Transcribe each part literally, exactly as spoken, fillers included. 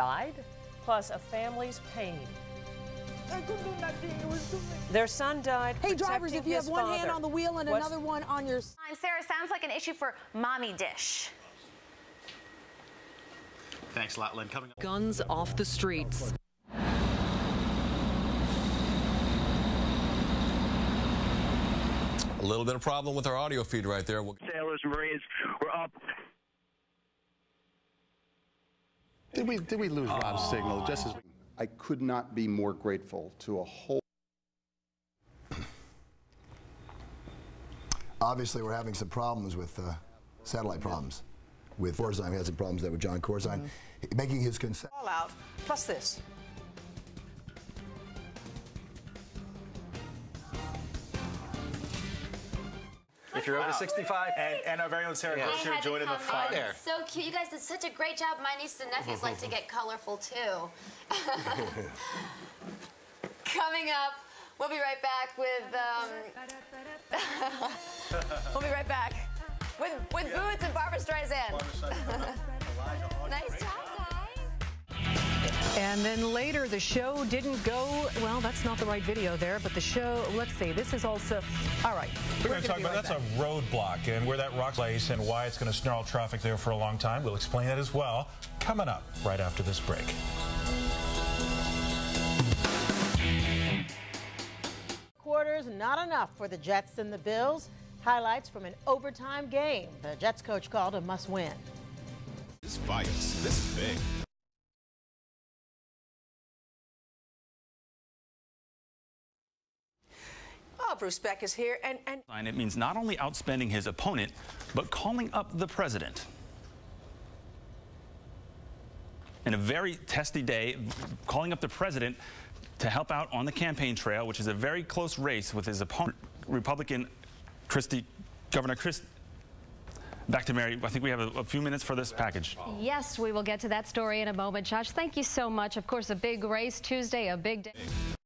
died, plus a family's pain. Their son died. Hey, drivers, if you have one father. hand on the wheel and What's... another one on your... Sarah, sounds like an issue for Mommy Dish. Thanks a lot, Lynn. Coming up. Guns off the streets. A little bit of problem with our audio feed right there. Sailors and Marines were up. Did we did we lose Rob's oh. signal? Just as we... I could not be more grateful to a whole. Obviously, we're having some problems with uh, satellite problems. With Corzine, we had some problems there with John Corzine, mm-hmm. making his consent. All out, plus this. If you're over sixty-five, and, and our very own Sarah Bush here joining the fun. There. So cute. You guys did such a great job. My nieces and nephews like to get colorful, too. Coming up, we'll be right back with... Um, we'll be right back with, with yeah. Boots and Barbara Streisand. Nice job, guys. And then later, the show didn't go, well, that's not the right video there, but the show, let's see, this is also, all right. We're, we're going to talk about, right that's back. a roadblock, and where that rock place and why it's going to snarl traffic there for a long time. We'll explain that as well, coming up right after this break. Quarters, not enough for the Jets and the Bills. Highlights from an overtime game. The Jets coach called a must-win. This fights. This is big. Oh, Bruce Beck is here, and, and... It means not only outspending his opponent, but calling up the president. In a very testy day, calling up the president to help out on the campaign trail, which is a very close race with his opponent, Republican Christie, Governor Chris. Back to Mary. I think we have a, a few minutes for this package. Yes, we will get to that story in a moment. Josh, thank you so much. Of course, a big race Tuesday, a big day.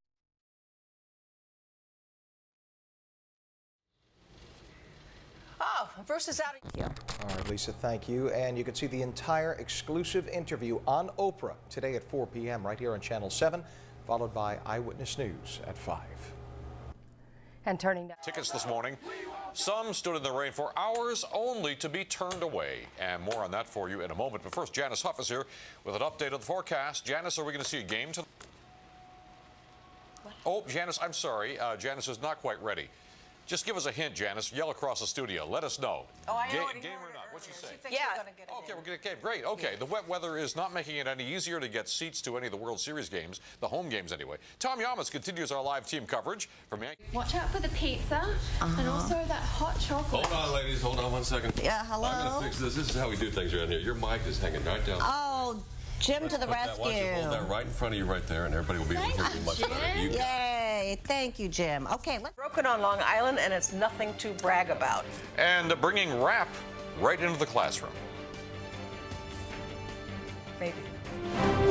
Oh, Bruce is out. Yeah. All right, Lisa, thank you. And you can see the entire exclusive interview on Oprah today at four p m right here on Channel seven, followed by Eyewitness News at five. And turning down. Tickets this morning. Some stood in the rain for hours only to be turned away. And more on that for you in a moment. But first, Janice Huff is here with an update of the forecast. Janice, are we going to see a game to... What? Oh, Janice, I'm sorry. Uh, Janice is not quite ready. Just give us a hint, Janice. Yell across the studio. Let us know. Oh, I know. Ga what game or not? What'd you say? Yeah. Okay, we're going to. Okay, great. Okay, the wet weather is not making it any easier to get seats to any of the World Series games, the home games anyway. Tom Yamas continues our live team coverage from Yankee. Watch out for the pizza uh-huh. and also that hot chocolate. Hold on, ladies. Hold on one second. Yeah, hello. I'm going to fix this. This is how we do things around here. Your mic is hanging right down. Oh. Jim to the rescue. Watch it, hold that right in front of you right there, and everybody will be able to hear you much better. You Yay. Thank you, Jim. Okay, let's... Broken on Long Island, and it's nothing to brag about. And bringing rap right into the classroom. Maybe.